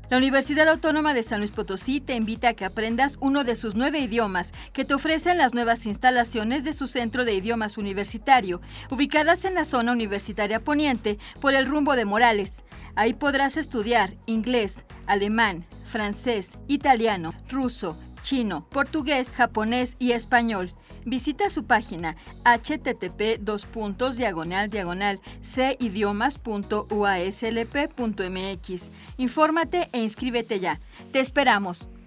La Universidad Autónoma de San Luis Potosí te invita a que aprendas uno de sus 9 idiomas que te ofrecen las nuevas instalaciones de su Centro de Idiomas Universitario, ubicadas en la zona universitaria poniente por el rumbo de Morales. Ahí podrás estudiar inglés, alemán, francés, italiano, ruso, chino, portugués, japonés y español. Visita su página http://cidiomas.uaslp.mx. Infórmate e inscríbete ya. ¡Te esperamos!